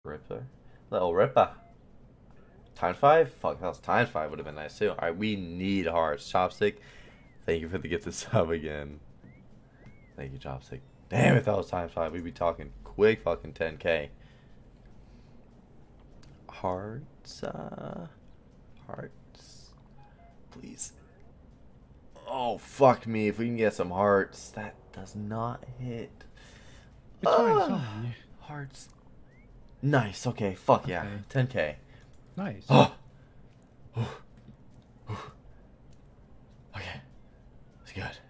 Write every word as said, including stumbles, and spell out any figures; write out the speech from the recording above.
Ripper. Little Ripper. Times five? Fuck, that was times five would have been nice too. Alright, we need hearts. Chopstick, thank you for the gift to sub again. Thank you, Chopstick. Damn, if that was times five, we'd be talking quick fucking ten K. Hearts, uh... Hearts. Please. Oh, fuck me. If we can get some hearts. That does not hit. It's fine, it's Ah, fine. hearts. Nice, okay, fuck yeah. Okay. ten K. Nice. Oh. Okay. It's good.